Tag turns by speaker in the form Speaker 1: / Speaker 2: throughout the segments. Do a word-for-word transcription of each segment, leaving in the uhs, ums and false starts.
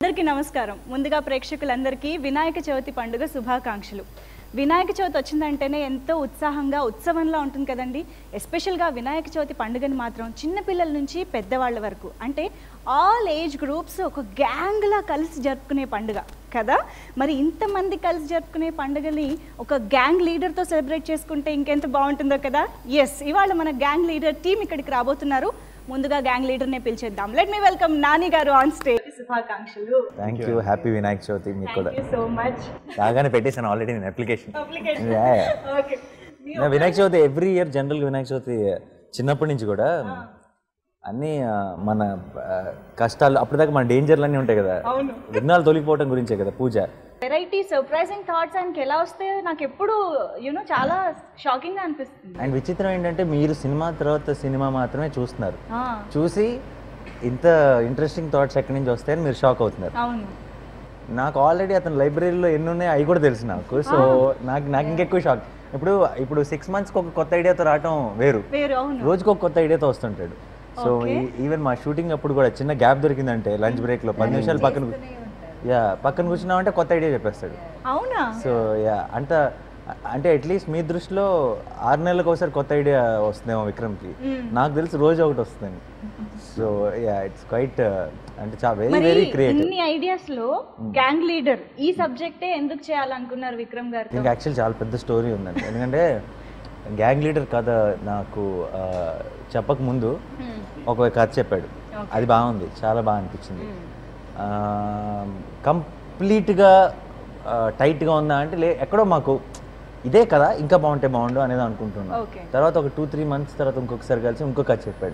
Speaker 1: అందరికీ నమస్కారం. ముందుగా ప్రేక్షకులందరికీ వినాయక చవితి పండుగ శుభాకాంక్షలు. వినాయక చవితి వచ్చిందంటేనే ఎంతో ఉత్సాహంగా ఉత్సవంలా ఉంటుంది కదండి. ఎస్పెషల్గా వినాయక చవితి పండుగని మాత్రం చిన్నపిల్లల నుంచి పెద్దవాళ్ళ వరకు అంటే ఆల్ ఏజ్ గ్రూప్స్ ఒక గ్యాంగ్లా కలిసి జరుపుకునే పండుగ కదా. మరి ఇంతమంది కలిసి జరుపుకునే పండుగని ఒక గ్యాంగ్ లీడర్తో సెలబ్రేట్ చేసుకుంటే ఇంకెంత బాగుంటుందో కదా. ఎస్, ఇవాళ మన గ్యాంగ్ లీడర్ టీం ఇక్కడికి రాబోతున్నారు. ముందుగా గ్యాంగ్ లీడర్నే పిలిచేద్దాం. Let me welcome Nani garu on stage. శుభాకాంక్షలు.
Speaker 2: Thank you. Happy Vinayaka Chavithi మీకు కూడా.
Speaker 1: Thank you so much.
Speaker 2: బాగానే పెట్టేశాను ఆల్రెడీ నేను application.
Speaker 1: Application okay.
Speaker 2: Vinayaka Chavithi every year జనరల్గా వినాయక చవితి చిన్నప్పటి నుంచి కూడా అన్నీ మన కష్టాలు అప్పటిదాకా మన డేంజర్లు అన్నీ ఉంటాయి కదా, విఘ్నాలు తొలగిపోవడం గురించే కదా పూజ.
Speaker 1: వెరైటీ సర్ప్రైజింగ్ థాట్స్ ఆయనకి ఎలా వస్తే నాకు ఎప్పుడు యూనో చాలా షాకింగ్ గా అనిపిస్తుంది.
Speaker 2: అండ్ విచిత్రం ఏంటంటే మీరు సినిమా తర్వాత సినిమా మాత్రమే చూస్తున్నారు, చూసి ఇంత ఇంట్రెస్టింగ్ థాట్స్ ఎక్కడి నుంచి వస్తాయని మీరు షాక్ అవుతున్నారు.
Speaker 1: అవును,
Speaker 2: నాకు ఆల్రెడీ అతను లైబ్రరీలో ఎన్ని ఉన్నాయి అవి కూడా తెలుసు నాకు. సో నాకు నాకు ఇంకెక్కువ షాక్. ఇప్పుడు ఇప్పుడు సిక్స్ మంత్స్కి ఒక కొత్త ఐడియాతో రావటం వేరు, రోజుకి ఒక కొత్త ఐడియాతో వస్తుంటాడు. సో ఈవెన్ మా షూటింగ్ అప్పుడు కూడా చిన్న గ్యాప్ దొరికిందంటే లంచ్ బ్రేక్లో పది నిమిషాలు పక్కన యా పక్కన కూర్చున్నామంటే కొత్త ఐడియా చెప్పేస్తాడు.
Speaker 1: అవునా?
Speaker 2: సో యా అంత అంటే అట్లీస్ట్ మీ దృష్టిలో ఆరు నెలలకు ఒకసారి కొత్త ఐడియా వస్తుందేమో విక్రమ్కి, నాకు తెలిసి రోజు ఒకటి వస్తుంది. సో యా ఇట్స్ క్వైట్ అంటే చాలా వెరీ వెరీ క్రియేటివ్.
Speaker 1: ఇన్ని ఐడియాస్ లో గ్యాంగ్ లీడర్ ఈ సబ్జెక్టే ఎందుకు చేయాలనుకున్నారు విక్రమ్ గారు?
Speaker 2: దీనికి యాక్చువల్ చాలా పెద్ద స్టోరీ ఉందండి. ఎందుకంటే గ్యాంగ్ లీడర్ కథ నాకు చెప్పక ముందు ఒక కథ చెప్పాడు, అది బాగుంది, చాలా బాగా అనిపించింది. కంప్లీట్గా టైట్గా ఉందా అంటే లే, ఎక్కడో మాకు ఇదే కదా ఇంకా బాగుంటే బాగుండు అనేది అనుకుంటున్నాం. తర్వాత ఒక టూ త్రీ మంత్స్ తర్వాత ఇంకొకసారి కలిసి ఇంకో కథ చెప్పాడు.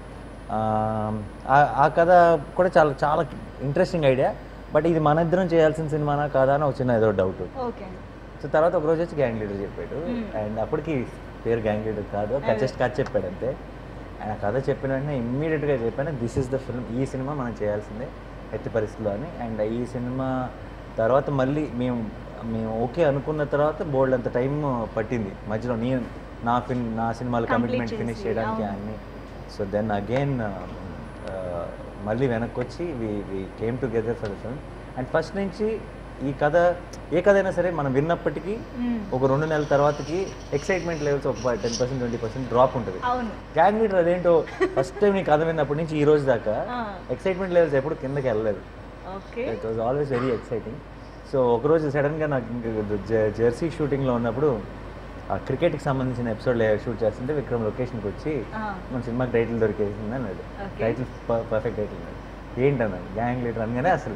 Speaker 2: ఆ కథ కూడా చాలా చాలా ఇంట్రెస్టింగ్ ఐడియా, బట్ ఇది మన ఇద్దరం చేయాల్సిన సినిమానా కాదా అని ఒక చిన్న ఏదో డౌట్. సో తర్వాత ఒక రోజు వచ్చి గ్యాంగ్ లీడర్ చెప్పాడు, అండ్ అప్పటికి పేరు గ్యాంగ్ లీడర్ కాదు, జస్ట్ కథ చెప్పాడు అంతే. ఆయన కథ చెప్పిన వెంటనే ఇమ్మీడియట్గా చెప్పాను దిస్ ఇస్ ద ఫిల్మ్, ఈ సినిమా మనం చేయాల్సిందే ఎట్టి పరిస్థితుల్లో అని. అండ్ ఈ సినిమా తర్వాత మళ్ళీ మేము మేము ఓకే అనుకున్న తర్వాత బోల్డ్ అంత టైం పట్టింది మధ్యలో నీ నా ఫిన్ నా సినిమాలు కమిట్మెంట్ ఫినిష్ చేయడానికి అన్నీ. సో దెన్ అగైన్ మళ్ళీ వెనక్కి వచ్చి we we came together for the film. And first నుంచి ఈ కథ ఏ కథ అయినా సరే మనం విన్నప్పటికీ ఒక రెండు నెలల తర్వాతకి ఎక్సైట్మెంట్ లెవెల్స్ ఒక ten percent twenty percent drop ఉంటుంది. గ్యాంగ్ లీడర్ అదేంటో ఫస్ట్ టైం నీ కథ విన్నప్పటి నుంచి ఈ రోజు దాకా ఎక్సైట్మెంట్ లెవెల్స్ ఎప్పుడు కిందకి వెళ్ళలేదు. It was always very exciting. So ఒకరోజు సడన్గా నాకు జెర్సీ షూటింగ్లో ఉన్నప్పుడు ఆ క్రికెట్కి సంబంధించిన ఎపిసోడ్ షూట్ చేస్తుంటే విక్రమ్ లొకేషన్కి వచ్చి మన సినిమాకి టైటిల్ దొరికేసింది అన్నాడు. టైటిల్ పర్ఫెక్ట్ టైటిల్ అన్నాడు. ఏంటన్నాడు గ్యాంగ్ లీడర్ అనగానే అసలు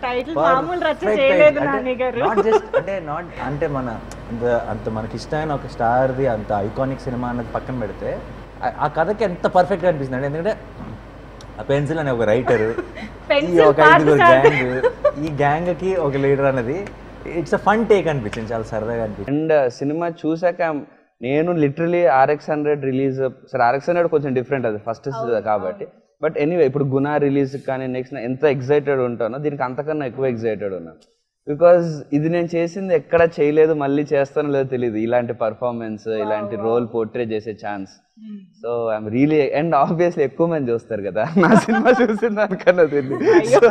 Speaker 2: నాట్ జస్ట్ అంటే నాట్ అంటే మన అంత అంత మనకి ఇష్టమైన ఒక స్టార్ది అంత ఐకానిక్ సినిమా అన్నది పక్కన పెడితే ఆ కథకి ఎంత పర్ఫెక్ట్గా అనిపిస్తుంది. ఎందుకంటే ఆ పెన్సిల్ అనే ఒక రైటర్, ఒక ఐదుగురు గ్యాంగ్, ఈ గ్యాంగ్కి ఒక లీడర్ అనేది ఇట్స్ అ ఫన్ టేక్ అనిపించింది, చాలా సరదాగా అనిపించింది.
Speaker 3: అండ్ సినిమా చూసాక నేను లిటరలీ ఆర్ఎక్స్ హండ్రెడ్ రిలీజ్ సరే ఆర్ఎక్స్ హండ్రెడ్ కొంచెం డిఫరెంట్ అది ఫస్ట్ కాబట్టి, బట్ ఎనీవే ఇప్పుడు గునా రిలీజ్ కానీ నెక్స్ట్ ఎంత ఎక్సైటెడ్ ఉంటానో దీనికి అంతకన్నా ఎక్కువ ఎక్సైటెడ్ ఉన్నాను. బికాజ్ ఇది నేను చేసింది ఎక్కడ చేయలేదు, మళ్ళీ చేస్తానో లేదో తెలియదు ఇలాంటి పర్ఫార్మెన్స్, ఇలాంటి రోల్ పోర్ట్రే చేసే chance. So I'm really and obviously ఎక్కువ మంది చూస్తారు కదా నా సినిమా చూసిన దానికన్నా తెలియదు,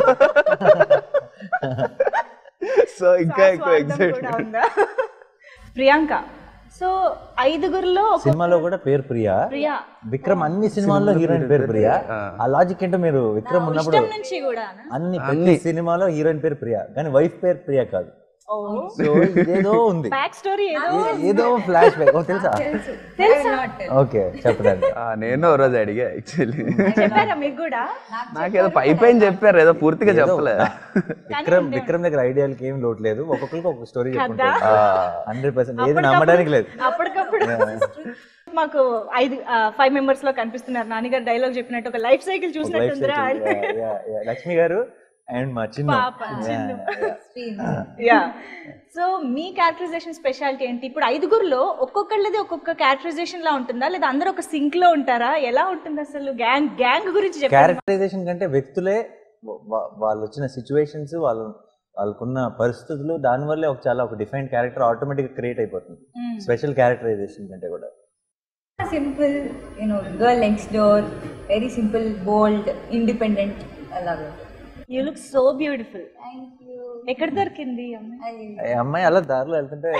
Speaker 3: సో ఇంకా ఎక్కువ ఎక్సైటెడ్.
Speaker 1: ప్రియాంక, సో ఐదుగురులో
Speaker 2: సినిమాలో కూడా పేరు ప్రియా, విక్రమ్ అన్ని సినిమాల్లో హీరోయిన్ పేరు ప్రియా. ఆ లాజిక్ ఏంటో మీరు విక్రమ్ ఉన్నప్పుడు అన్ని ప్రతి సినిమాలో హీరోయిన్ పేరు ప్రియా కానీ వైఫ్ పేరు ప్రియా కాదు. ఏదో ఉంది ఏదో ఫ్లాష్ బ్యాక్ తెలుసా? ఓకే చెప్పండి.
Speaker 3: నేను ఓ రోజు అడిగా యాక్చువల్లీ, నాకేదో పై పైన చెప్పారు ఏదో పూర్తిగా చెప్పలేదు.
Speaker 2: విక్రమ్ విక్రమ్ దగ్గర ఐడియాలకి ఏం లోటు లేదు, ఒక్కొక్కరికి ఒక స్టోరీ చెప్పుకుంటారు. హండ్రెడ్ పర్సెంట్ ఏది నమ్మడానికి లేదు.
Speaker 1: మాకు ఐదు ఫైవ్ మెంబర్స్ లో కనిపిస్తున్నారు. నాన్నగారు డైలాగ్ చెప్పినట్టు ఒక లైఫ్ సైకిల్ చూసినట్టు.
Speaker 2: లక్ష్మి గారు అండ్ మా చిన్న.
Speaker 1: సో మీ క్యారెక్టరైజేషన్ స్పెషాలిటీ ఏంటి? ఇప్పుడు ఐదుగురులో ఒక్కొక్కళ్ళది ఒక్కొక్క క్యారెక్టరైజేషన్ లా ఉంటుందా లేదా అందరూ ఒక సింక్ లో ఉంటారా? ఎలా ఉంటుంది అసలు గ్యాంగ్ గ్యాంగ్ గురించి?
Speaker 2: క్యారెక్టరైజేషన్ కంటే వ్యక్తులే, వాళ్ళు వచ్చిన సిచ్యువేషన్స్, వాళ్ళు వాళ్ళకున్న పరిస్థితులు, దానివల్లే ఒక చాలా ఒక డిఫైన్డ్ క్యారెక్టర్ ఆటోమేటిక్గా క్రియేట్ అయిపోతుంది. స్పెషల్ క్యారెక్టరైజేషన్ కంటే కూడా
Speaker 4: simple you know girl next door, very simple, bold, independent అలాగా.
Speaker 1: You look so beautiful. ఎక్కడ దొరికింది ఈ అమ్మాయి?
Speaker 2: ఈ అమ్మాయి అలా దారిలో వెళ్తుంటే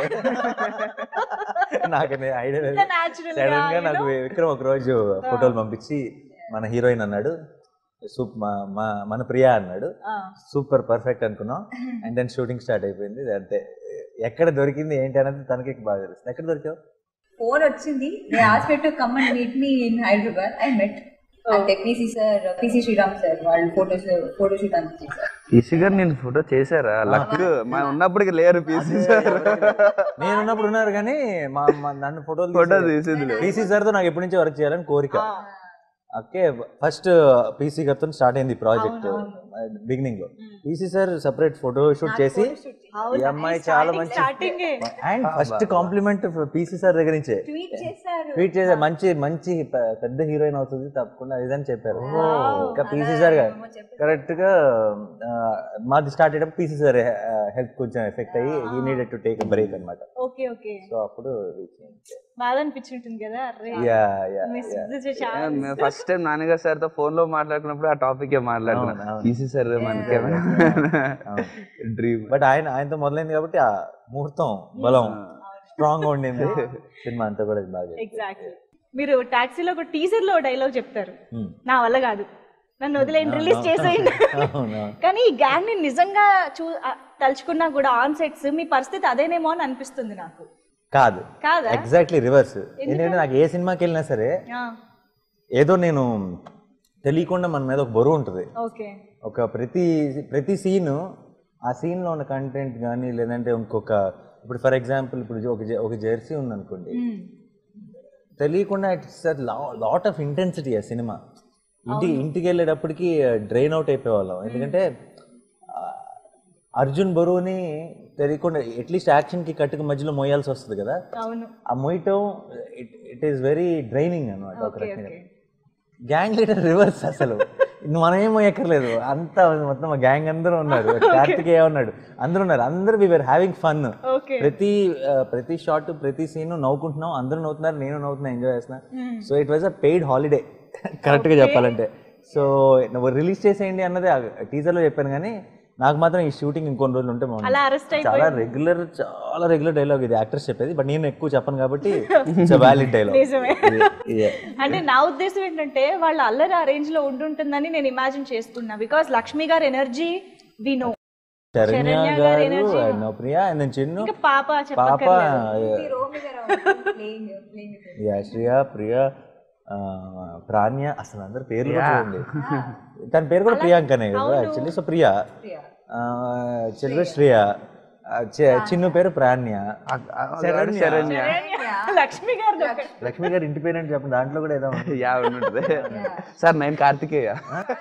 Speaker 2: నాకు ఐడియా లేదు. సడన్ గా నాకు విక్రమ్ ఒక రోజు ఫోటోలు పంపించి మన హీరోయిన్ అన్నాడు, సూప్ మన ప్రియా అన్నాడు. సూపర్ పర్ఫెక్ట్ అనుకున్నాం. అండ్ దెన్ షూటింగ్ స్టార్ట్ అయిపోయింది. అంతే, ఎక్కడ దొరికింది ఏంటి అనేది తనకి బాగా తెలుస్తుంది. ఎక్కడ దొరికావు?
Speaker 4: ఫోన్ వచ్చింది, they asked me to come and meet me in Hyderabad. I met అంటే PC sir, PC Sreeram sir వాళ్ళు ఫోటోస్ ఫోటో షూట్ అంతా చేశారు.
Speaker 3: పీసీ గారు నేను ఫోటో చేశారా? లక్ మా ఉన్నప్పటికి లేరు పీసీ సార్.
Speaker 2: నేను ఉన్నప్పుడు ఉన్నారు కానీ మా నన్ను ఫోటోలు
Speaker 3: ఫోటో తీసేది.
Speaker 2: పీసీ సార్ తో నాకు ఎప్పటి నుంచి వర్క్ చేయాలని కోరిక. ఓకే, ఫస్ట్ పీసీ గారితో స్టార్ట్ అయింది ప్రాజెక్ట్ బిగినింగ్ లో. PC sir separate photo shoot చేసి ఈ అమ్మాయి చాలా మంచి and first compliment PC sir దగ్గర నుంచే ట్వీట్ చేశారు, మంచి మంచి పెద్ద హీరోయిన్ అవుతుంది తప్పకుండా ఇదని చెప్పారు. ఇంకా పీసీ సార్ కరెక్ట్ గా మాది స్టార్ట్ అయ్యేటప్పుడు పీసీ సార్ హెల్త్ కొంచెం ఎఫెక్ట్ అయ్యి he needed to take break అనమాట. సో అప్పుడు
Speaker 1: బాధ అనిపించుంటుంది కదా.
Speaker 3: ఫస్ట్ టైం నాన్నగారు సార్ తో ఫోన్ లో మాట్లాడుకున్నప్పుడు ఆ టాపిక్ మాట్లాడుకున్నాను. పీసీ సార్ మనకి డ్రీమ్.
Speaker 2: బట్ ఆయన ఆయనతో మొదలైంది కాబట్టి ఆ ముహూర్తం బలం స్ట్రాంగ్ గా ఉండింది. సినిమా అంతా కూడా బాగా.
Speaker 1: ఎగ్జాక్ట్లీ. మీరు టాక్సీలో ఒక టీజర్ లో డైలాగ్ చెప్తారు, నా వల్ల కాదు, నన్ను వదిలేయండి, రిలీజ్ చేసేయండి. కానీ ఈ గ్యాంగ్ ని నిజంగా చూ తలుచుకున్నా కూడా ఆన్ సెట్స్ మీ పరిస్థితి అదేనేమో అని అనిపిస్తుంది నాకు.
Speaker 2: కాదు, ఎగ్జాక్ట్లీ రివర్స్. ఎందుకంటే నాకు ఏ సినిమాకి వెళ్ళినా సరే ఏదో నేను తెలియకుండా మన మీద ఒక బరువు ఉంటుంది. ఒక ప్రతి ప్రతి సీన్, ఆ సీన్ లో ఉన్న కంటెంట్ కానీ లేదంటే ఇంకొక, ఇప్పుడు ఫర్ ఎగ్జాంపుల్ ఇప్పుడు ఒక ఒక జెర్సీ ఉంది అనుకోండి, తెలియకుండా ఇట్స్ లాట్ ఆఫ్ ఇంటెన్సిటీ ఆ సినిమా. ఇంటికి ఇంటికి వెళ్ళేటప్పటికి డ్రైన్ అవుట్ అయిపోయేవాళ్ళం. ఎందుకంటే అర్జున్ బరువుని తెలియకుండా అట్లీస్ట్ యాక్షన్ కి కట్టుకు మధ్యలో మోయాల్సి వస్తుంది కదా. ఆ మోయటం it it is very draining అనమాట. ఒక రకంగా గ్యాంగ్ లీడర్ రివర్స్. అసలు మనం ఏం మోయక్కర్లేదు, అంతా మొత్తం మా గ్యాంగ్ అందరూ ఉన్నారు. కార్తికేయ ఉన్నాడు, అందరూ ఉన్నారు, అందరూ వి వర్ హ్యావింగ్ ఫన్. ప్రతి ప్రతి షాట్ ప్రతి సీన్ నవ్వుకుంటున్నాం, అందరూ నవ్వుతున్నారు, నేను నవ్వుతున్నా, ఎంజాయ్ చేస్తున్నా. So it was a paid holiday correct గా చెప్పాలంటే. సో రిలీజ్ చేసేయండి అన్నది టీజర్ లో చెప్పాను, కానీ నాకు మాత్రం ఈ షూటింగ్ ఇంకొన్ని రోజులు ఉంటే చాలా రెగ్యులర్ చాలా రెగ్యులర్ డైలాగ్ ఇది యాక్టర్స్ చెప్పేది. బట్ నేను ఎక్కువ చెప్పను కాబట్టి ఇట్స్ వ్యాలిడ్ డైలాగ్.
Speaker 1: అంటే నా ఉద్దేశం ఏంటంటే వాళ్ళ అల్లరి ఆ రేంజ్ లో ఉంటుందని నేను ఇమాజిన్ చేస్తున్నా. బికాస్ లక్ష్మి గారి ఎనర్జీ వి నో,
Speaker 2: శరణ్య గారు, ప్రియా అండ్ చిన్ను,
Speaker 1: పాప
Speaker 2: పాప శ్రియా, ప్రియా, ప్రాణ్య, అసలు అందరు పేర్లు చూడండి. తన పేరు కూడా ప్రియాంకనే కదా యాక్చువల్లీ. సో ప్రియా, చెల్లి శ్రేయ, చిన్ను పేరు ప్రాణ్య, శరణ్య,
Speaker 1: లక్ష్మి గారు.
Speaker 2: లక్ష్మి గారు ఇంటి పేరు అంటే చెప్పండి, దాంట్లో కూడా ఏదో
Speaker 3: ఉంటుంది సార్. నేను కార్తికేయ.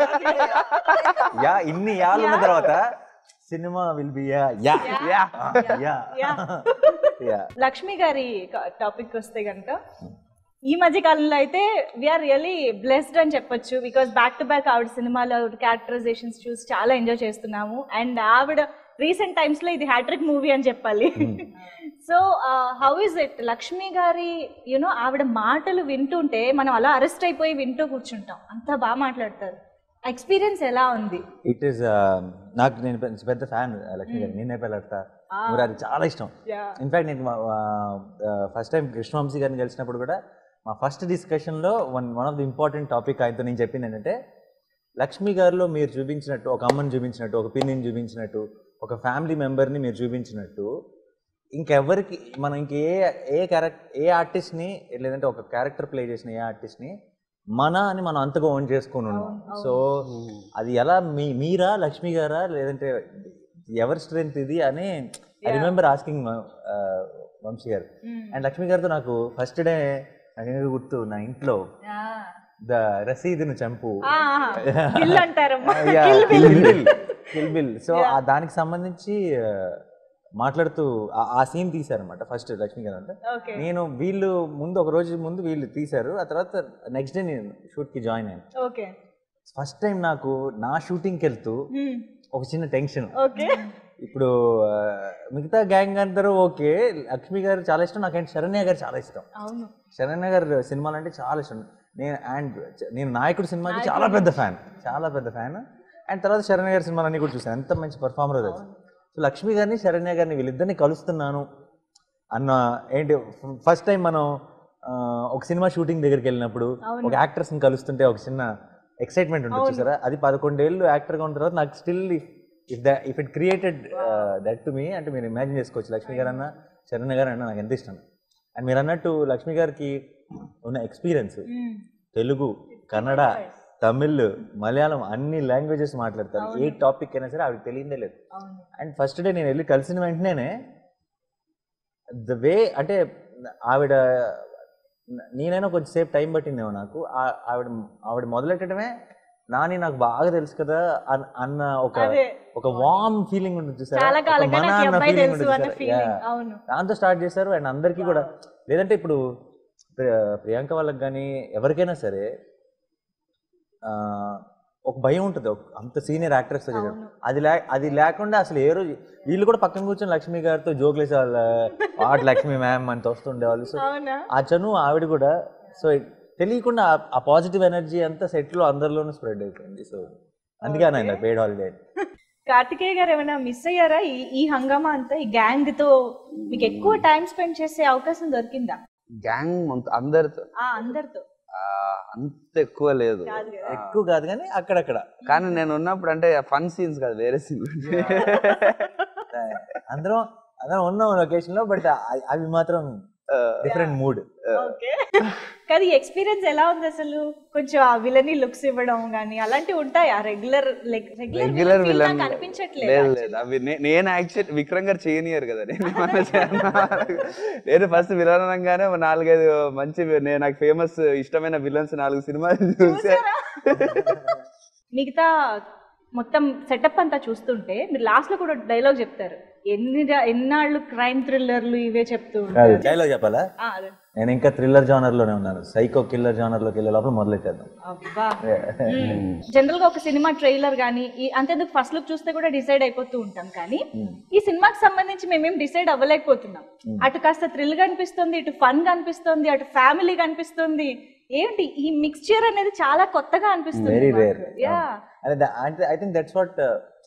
Speaker 2: యా ఇన్ని యాలు ఉన్న తర్వాత cinema will be yeah yeah yeah yeah.
Speaker 1: Lakshmi గారి టాపిక్ వస్తే కనుక ఈ మధ్య కాలంలో అయితే వీఆర్ రియల్లీ బ్లెస్డ్ అని చెప్పొచ్చు. బికాస్ బ్యాక్ టు బ్యాక్ ఆవిడ సినిమాలో క్యారెక్టరైజేషన్స్ చూసి చాలా ఎంజాయ్ చేస్తున్నాము. అండ్ ఆవిడ రీసెంట్ టైమ్స్ లో ఇది హ్యాట్రిక్ మూవీ అని చెప్పాలి. So how is it Lakshmi గారి యూనో ఆవిడ మాటలు వింటుంటే మనం అలా అరెస్ట్ అయిపోయి వింటూ కూర్చుంటాం, అంత బాగా మాట్లాడతారు. ఎక్స్పీరియన్స్ ఎలా ఉంది?
Speaker 2: ఇట్ ఈస్ నాకు నేను పెద్ద ఫ్యాన్ లక్ష్మి గారు. నేనే పెళ్ళడతా అది చాలా ఇష్టం. ఇన్ఫాక్ట్ నేను ఫస్ట్ టైం కృష్ణవంశీ గారిని కలిసినప్పుడు కూడా మా ఫస్ట్ డిస్కషన్లో one one of the important topic ఆయనతో నేను చెప్పింది ఏంటంటే, లక్ష్మి గారిలో మీరు చూపించినట్టు, ఒక అమ్మని చూపించినట్టు, ఒక పిన్నిని చూపించినట్టు, ఒక ఫ్యామిలీ మెంబర్ని మీరు చూపించినట్టు ఇంకెవరికి మనం ఇంకే ఏ క్యారెక్టర్ ఏ ఆర్టిస్ట్ని లేదంటే ఒక క్యారెక్టర్ ప్లే చేసిన ఏ ఆర్టిస్ట్ని మన అని మనం అంతగా ఓన్ చేసుకుని ఉన్నాం. సో అది ఎలా మీ మీరా లక్ష్మి గారా లేదంటే ఎవరి స్ట్రెంత్ ఇది అని ఐ రిమెంబర్ ఆస్కింగ్ వంశీ గారు. అండ్ లక్ష్మి గారితో నాకు ఫస్ట్ డే నాకు గుర్తు, నా ఇంట్లో ద రసీదును చంపు కిల్ బిల్. సో దానికి సంబంధించి మాట్లాడుతూ ఆ సీన్ తీశారనమాట ఫస్ట్ లక్ష్మి గారు. అంటే నేను వీళ్ళు ముందు ఒక రోజు ముందు వీళ్ళు తీశారు, ఆ తర్వాత నెక్స్ట్ డే నేను షూట్ కి జాయిన్ అయ్యాను. ఫస్ట్ టైం నాకు నా షూటింగ్కి వెళ్తూ ఒక చిన్న టెన్షన్. ఇప్పుడు మిగతా గ్యాంగ్ అందరూ ఓకే, లక్ష్మి గారు చాలా ఇష్టం, నాకంటే శరణ్య గారు చాలా ఇష్టం. శరణ్య గారు సినిమాలు అంటే చాలా ఇష్టం. నేను అండ్ నేను నాయకుడు సినిమాకి చాలా పెద్ద ఫ్యాన్, చాలా పెద్ద ఫ్యాన్. అండ్ తర్వాత శరణ్య గారి సినిమాలన్నీ కూడా చూసాను, ఎంత మంచి పర్ఫార్మర్ అది. సో లక్ష్మి గారిని శరణ్య గారిని వీళ్ళిద్దరిని కలుస్తున్నాను అన్న ఏంటి, ఫస్ట్ టైం మనం ఒక సినిమా షూటింగ్ దగ్గరికి వెళ్ళినప్పుడు ఒక యాక్టర్స్ని కలుస్తుంటే ఒక చిన్న ఎక్సైట్మెంట్ ఉంటుంది చూసారా, అది పదకొండేళ్ళు యాక్టర్గా ఉన్న తర్వాత నాకు still if the if it created that to me అంటే మీరు ఇమాజిన్ చేసుకోవచ్చు. లక్ష్మి గారు అన్న శరణ్య గారు అన్న నాకు ఎంత ఇష్టం. అండ్ మీరు అన్నట్టు లక్ష్మి గారికి ఉన్న ఎక్స్పీరియన్స్, తెలుగు, కన్నడ, తమిళ్, మలయాళం అన్ని లాంగ్వేజెస్ మాట్లాడతారు. ఏ టాపిక్ అయినా సరే ఆవిడకి తెలియదే లేదు. అండ్ ఫస్ట్ డే నేను వెళ్ళి కలిసిన వెంటనే ద వే అంటే ఆవిడ నేనైనా కొంచెం సేపు టైం పట్టిందేమో నాకు, ఆవిడ ఆవిడ మొదలెట్టడమే నాని నాకు బాగా తెలుసు కదా అన్న ఒక ఒక వార్మ్ ఫీలింగ్ ఉంటుంది చూసారా, మన అన్న ఫీలింగ్ ఉంటుంది. దాంతో స్టార్ట్ చేశారు. అండ్ అందరికీ కూడా, లేదంటే ఇప్పుడు ప్రియాంక వాళ్ళకి కానీ ఎవరికైనా సరే ఒక భయం ఉంటుంది అంత సీనియర్ యాక్ట్రెస్ తో చేయడం. అది లే అది లేకుండా అసలు ఏ రోజు వీళ్ళు కూడా పక్కన కూర్చొని లక్ష్మి గారితో జోకులు వేసేవాళ్ళ, వాట్ లక్ష్మి మ్యామ్ అని వస్తుండేవాళ్ళు. సో ఆ చను ఆవిడ కూడా, సో తెలియకుండా ఆ పాజిటివ్ ఎనర్జీ అంతా సెట్ లో అందరిలోనూ స్ప్రెడ్ అయిపోయింది. సో అందుకే ఆయన పేడ్ హాలిడే.
Speaker 1: కార్తికేయ గారు ఏమైనా మిస్ అయ్యారా ఈ ఈ హంగామా అంతా, ఈ గ్యాంగ్ తో మీకు ఎక్కువ టైం స్పెండ్ చేసే అవకాశం దొరికిందా?
Speaker 3: గ్యాంగ్ అందరితో
Speaker 1: అందరితో
Speaker 3: అంత ఎక్కువ లేదు,
Speaker 2: ఎక్కువ కాదు కానీ అక్కడక్కడ.
Speaker 3: కానీ నేను ఉన్నప్పుడు అంటే ఫన్ సీన్స్ కాదు, వేరే సీన్స్
Speaker 2: అందరం అందరం ఉన్నాం లొకేషన్ లో, బట్ అవి మాత్రం డిఫరెంట్ మూడ్.
Speaker 1: కానీ ఎక్స్పీరియన్స్ ఎలా ఉంది అసలు? కొంచెం ఆ విలనీ లుక్స్ ఇవ్వడం కానీ అలాంటివి ఉంటాయా? రెగ్యులర్
Speaker 3: రెగ్యులర్ విలన్
Speaker 1: కనిపించట్లేదు.
Speaker 3: లేదు అవి నేను యాక్చువల్ విక్రమ్ గారు చేయనియరు కదా, నేను నేను ఫస్ట్ విలన్ అనగానే నాలుగైదు మంచి నాకు ఫేమస్ ఇష్టమైన విలన్స్ నాలుగు సినిమాలు చూసా.
Speaker 1: మిగతా మొత్తం సెటప్ అంతా చూస్తుంటే మీరు లాస్ట్ లో కూడా డైలాగ్ చెప్తారు, ఎన్ని ఎన్నాళ్ళు క్రైమ్ థ్రిల్లర్లు ఇవే చెప్తూ ఉంటారు.
Speaker 2: డైలాగ్ చెప్పాలా? నేను ఇంకా థ్రిల్లర్ జానర్ లోనే ఉన్నాను, సైకో కిల్లర్ జానర్ లోకి వెళ్ళే లోపల మొదలెట్టేద్దాం.
Speaker 1: జనరల్ గా ఒక సినిమా ట్రైలర్ గానీ అంతేందుకు ఫస్ట్ లుక్ చూస్తే కూడా డిసైడ్ అయిపోతూ ఉంటాం, కానీ ఈ సినిమాకి సంబంధించి మేమేం డిసైడ్ అవ్వలేకపోతున్నాం. అటు కాస్త థ్రిల్ గా అనిపిస్తుంది, ఇటు ఫన్ గా అనిపిస్తుంది, అటు ఫ్యామిలీ గా అనిపిస్తుంది. ఏంటి ఈ మిక్స్చర్ అనేది చాలా కొత్తగా అనిపిస్తుంది.
Speaker 2: Very rare. అంటే ఐ థింక్ దట్స్ వాట్